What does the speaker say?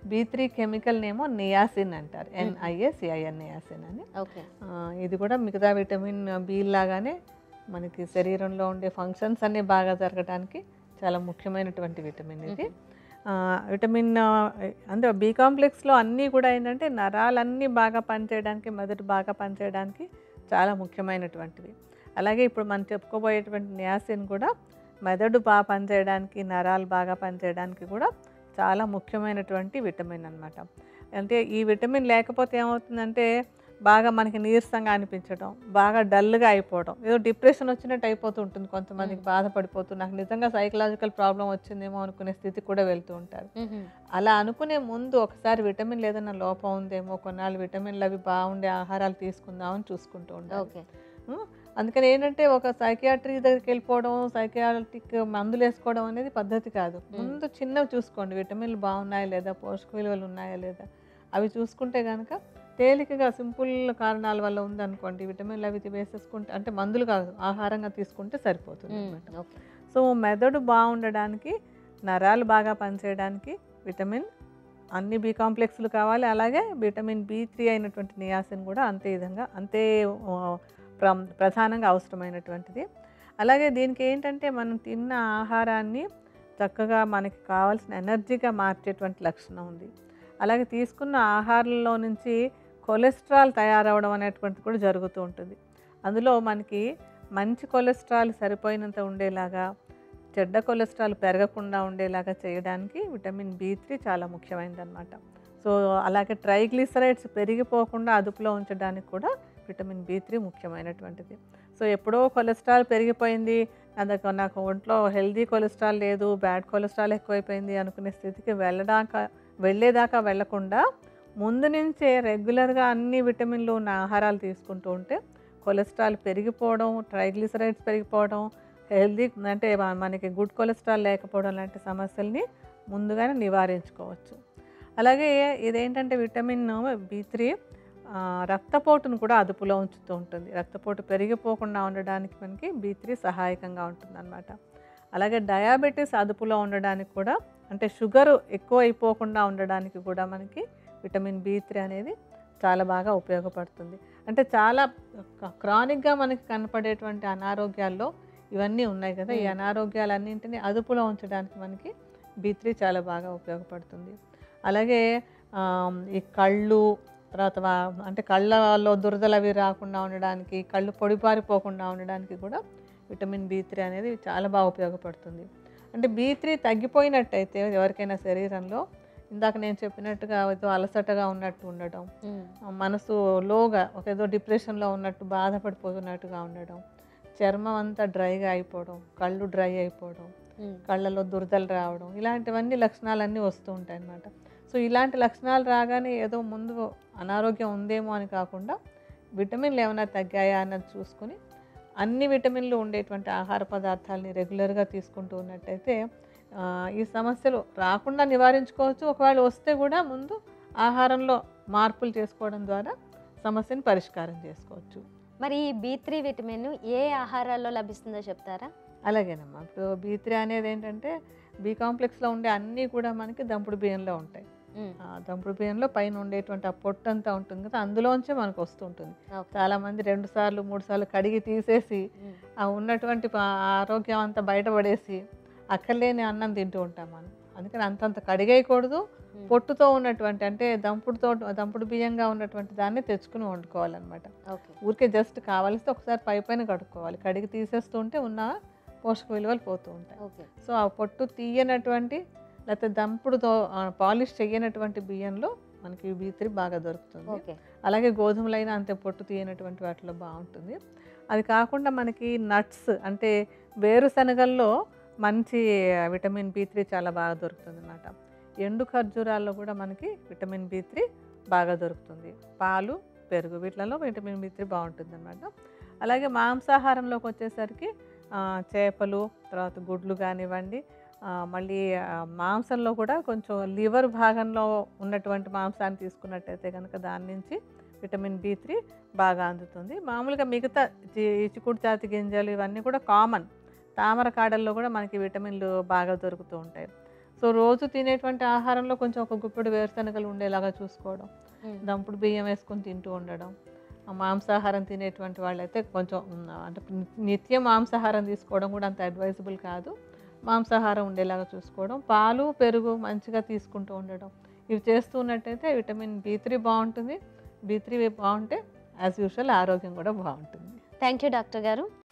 B3 chemical నేమో niacin అంటారు, NIACIN niacin అని. ఓకే. ఇది కూడా మిగతా విటమిన్ బి లాగానే మనకి శరీరంలో ఉండే ఫంక్షన్స్ అన్నీ బాగా జరగడానికి చాలా ముఖ్యమైనటువంటి విటమిన్ ఇది. విటమిన్ అంటే బి కాంప్లెక్స్లో అన్నీ కూడా ఏంటంటే నరాలన్నీ బాగా పనిచేయడానికి, మెదడు బాగా పనిచేయడానికి చాలా ముఖ్యమైనటువంటివి. అలాగే ఇప్పుడు మనం చెప్పుకోబోయేటువంటి నియాసిన్ కూడా మెదడు బాగా పనిచేయడానికి, నరాలు బాగా పనిచేయడానికి కూడా చాలా ముఖ్యమైనటువంటి విటమిన్ అన్నమాట. అంటే ఈ విటమిన్ లేకపోతే ఏమవుతుందంటే బాగా మనకి నీరసంగా అనిపించడం, బాగా డల్గా అయిపోవడం, ఏదో డిప్రెషన్ వచ్చినట్టు అయిపోతూ ఉంటుంది. కొంతమందికి బాధపడిపోతూ నాకు నిజంగా సైకలాజికల్ ప్రాబ్లం వచ్చిందేమో అనుకునే స్థితి కూడా వెళ్తూ ఉంటారు. అలా అనుకునే ముందు ఒకసారి విటమిన్ ఏదైనా లోపం ఉందేమో, కొన్నాళ్ళు విటమిన్లు అవి బాగుండే ఆహారాలు తీసుకుందామని చూసుకుంటూ ఉంటారు. అందుకని ఏంటంటే ఒక సైకియాట్రీ దగ్గరికి వెళ్ళిపోవడం, సైకియాట్రిక్ మందులు వేసుకోవడం అనేది పద్ధతి కాదు. ముందు చిన్నవి చూసుకోండి, విటమిన్లు బాగున్నాయా లేదా, పోషక విలువలు ఉన్నాయా లేదా, అవి చూసుకుంటే కనుక తేలికగా సింపుల్ కారణాల వల్ల ఉందనుకోండి విటమిన్లు అవి వేసేసుకుంటే, అంటే మందులు కాదు ఆహారంగా తీసుకుంటే సరిపోతుంది అనమాట. సో మెదడు బాగుండడానికి, నరాలు బాగా పనిచేయడానికి విటమిన్ అన్ని బి కాంప్లెక్స్లు కావాలి. అలాగే విటమిన్ B3 అయినటువంటి నియాసిన్ కూడా అంతే విధంగా అంతే ప్రధానంగా అవసరమైనటువంటిది. అలాగే దీనికి ఏంటంటే మనం తిన్న ఆహారాన్ని చక్కగా మనకి కావాల్సిన ఎనర్జీగా మార్చేటువంటి లక్షణం ఉంది. అలాగే తీసుకున్న ఆహారంలో నుంచి కొలెస్ట్రాల్ తయారవడం అనేటువంటిది కూడా జరుగుతూ ఉంటుంది. అందులో మనకి మంచి కొలెస్ట్రాల్ సరిపోయినంత ఉండేలాగా, చెడ్డ కొలెస్ట్రాల్ పెరగకుండా ఉండేలాగా చేయడానికి విటమిన్ B3 చాలా ముఖ్యమైనదన్నమాట. సో అలాగే ట్రైగ్లిసరైడ్స్ పెరిగిపోకుండా అదుపులో ఉంచడానికి కూడా విటమిన్ B3 ముఖ్యమైనటువంటిది. సో ఎప్పుడో కొలెస్ట్రాల్ పెరిగిపోయింది, నాకు ఒంట్లో హెల్దీ కొలెస్ట్రాల్ లేదు, బ్యాడ్ కొలెస్ట్రాల్ ఎక్కువైపోయింది అనుకునే స్థితికి వెళ్ళేదాకా వెళ్లకుండా ముందు నుంచే రెగ్యులర్గా అన్ని విటమిన్లు ఉన్న ఆహారాలు తీసుకుంటూ ఉంటే కొలెస్ట్రాల్ పెరిగిపోవడం, ట్రైగ్లిసరైడ్స్ పెరిగిపోవడం, హెల్దీ అంటే మనకి గుడ్ కొలెస్ట్రాల్ లేకపోవడం లాంటి సమస్యల్ని ముందుగానే నివారించుకోవచ్చు. అలాగే ఇదేంటంటే విటమిన్ B3 రక్తపోటును కూడా అదుపులో ఉంచుతూ ఉంటుంది. రక్తపోటు పెరిగిపోకుండా ఉండడానికి మనకి B3 సహాయకంగా ఉంటుంది అన్నమాట. అలాగే డయాబెటీస్ అదుపులో ఉండడానికి కూడా, అంటే షుగర్ ఎక్కువ అయిపోకుండా ఉండడానికి కూడా మనకి విటమిన్ B3 అనేది చాలా బాగా ఉపయోగపడుతుంది. అంటే చాలా క్రానిక్గా మనకి కనపడేటువంటి అనారోగ్యాల్లో ఇవన్నీ ఉన్నాయి కదా, ఈ అనారోగ్యాలన్నింటినీ అదుపులో ఉంచడానికి మనకి B3 చాలా బాగా ఉపయోగపడుతుంది. అలాగే ఈ కళ్ళు, తర్వాత అంటే కళ్ళలో దురదలు అవి రాకుండా ఉండడానికి, కళ్ళు పొడిపారిపోకుండా ఉండడానికి కూడా విటమిన్ B3 అనేది చాలా బాగా ఉపయోగపడుతుంది. అంటే B3 తగ్గిపోయినట్టయితే ఎవరికైనా శరీరంలో, ఇందాక నేను చెప్పినట్టుగా ఏదో అలసటగా ఉన్నట్టు ఉండడం, మనసు లోగా ఏదో డిప్రెషన్లో ఉన్నట్టు బాధపడిపోతున్నట్టుగా ఉండడం, చర్మం అంతా డ్రైగా అయిపోవడం, కళ్ళు డ్రై అయిపోవడం, కళ్ళలో దురదలు రావడం, ఇలాంటివన్నీ లక్షణాలన్నీ వస్తూ ఉంటాయి అన్నమాట. సో ఇలాంటి లక్షణాలు రాగానే ఏదో ముందు అనారోగ్యం ఉందేమో అని కాకుండా విటమిన్లు ఏమైనా తగ్గాయా అన్నది చూసుకొని అన్ని విటమిన్లు ఉండేటువంటి ఆహార పదార్థాలని రెగ్యులర్గా తీసుకుంటూ ఉన్నట్టయితే ఈ సమస్యలు రాకుండా నివారించుకోవచ్చు. ఒకవేళ వస్తే కూడా ముందు ఆహారంలో మార్పులు చేసుకోవడం ద్వారా సమస్యను పరిష్కారం చేసుకోవచ్చు. మరి ఈ B3 విటమిన్ ఏ ఆహారాల్లో లభిస్తుందో చెప్తారా? అలాగేనమ్మా. ఇప్పుడు B3 అనేది ఏంటంటే బి కాంప్లెక్స్లో ఉండే అన్నీ కూడా మనకి దంపుడు బియ్యంలో ఉంటాయి. దంపుడు బియ్యంలో పైన ఉండేటువంటి ఆ పొట్టు అంతా ఉంటుంది కదా, అందులోంచే మనకు వస్తుంటుంది. చాలామంది 2 సార్లు 3 సార్లు కడిగి తీసేసి ఆ ఉన్నటువంటి ఆరోగ్యం అంతా బయటపడేసి అక్కర్లేని అన్నం తింటూ ఉంటాం మనం. అందుకని అంతంత కడిగేయకూడదు. పొట్టుతో ఉన్నటువంటి, అంటే దంపుడు బియ్యంగా ఉన్నటువంటి దాన్ని తెచ్చుకుని వండుకోవాలన్నమాట. ఊరికే జస్ట్ కావాల్సి ఒకసారి పైన కడుక్కోవాలి. కడిగి తీసేస్తూ ఉంటే ఉన్న పోషక విలువలు పోతూ ఉంటాయి. సో ఆ పొట్టు తీయనటువంటి, లేకపోతే దంపుడుతో పాలిష్ చేయనటువంటి బియ్యంలో మనకి B3 బాగా దొరుకుతుంది. అలాగే గోధుమలైనా అంతే, పొట్టు తీయనటువంటి వాటిలో బాగుంటుంది. అది కాకుండా మనకి నట్స్, అంటే వేరుశనగల్లో మంచి విటమిన్ B3 చాలా బాగా దొరుకుతుంది అన్నమాట. ఎండు ఖర్జూరాల్లో కూడా మనకి విటమిన్ B3 బాగా దొరుకుతుంది. పాలు, పెరుగు వీటిలలో విటమిన్ B3 బాగుంటుంది అన్నమాట. అలాగే మాంసాహారంలోకి వచ్చేసరికి చేపలు, తర్వాత గుడ్లు కానివ్వండి, మళ్ళీ మాంసంలో కూడా కొంచెం లివర్ భాగంలో ఉన్నటువంటి మాంసాన్ని తీసుకున్నట్టయితే కనుక దాని నుంచి విటమిన్ B3 బాగా అందుతుంది. మామూలుగా మిగతా చిక్కుడు జాతి గింజలు ఇవన్నీ కూడా కామన్. తామర కాడల్లో కూడా మనకి విటమిన్లు బాగా దొరుకుతూ ఉంటాయి. సో సో రోజు తినేటువంటి ఆహారంలో కొంచెం ఒక గుప్పెడు వేరుశనగలు ఉండేలాగా చూసుకోవడం, దంపుడు బియ్యం వేసుకొని తింటూ ఉండడం. మాంసాహారం తినేటువంటి వాళ్ళైతే కొంచెం అంటే నిత్యం మాంసాహారం తీసుకోవడం కూడా అంత అడ్వైజబుల్ కాదు. మాంసాహారం ఉండేలాగా చూసుకోవడం, పాలు పెరుగు మంచిగా తీసుకుంటూ ఉండడం, ఇవి చేస్తూ ఉన్నట్టయితే విటమిన్ B3 బాగుంటుంది. B3 బాగుంటే యాజ్ యూజువల్ ఆరోగ్యం కూడా బాగుంటుంది. థ్యాంక్ యూ డాక్టర్ గారు.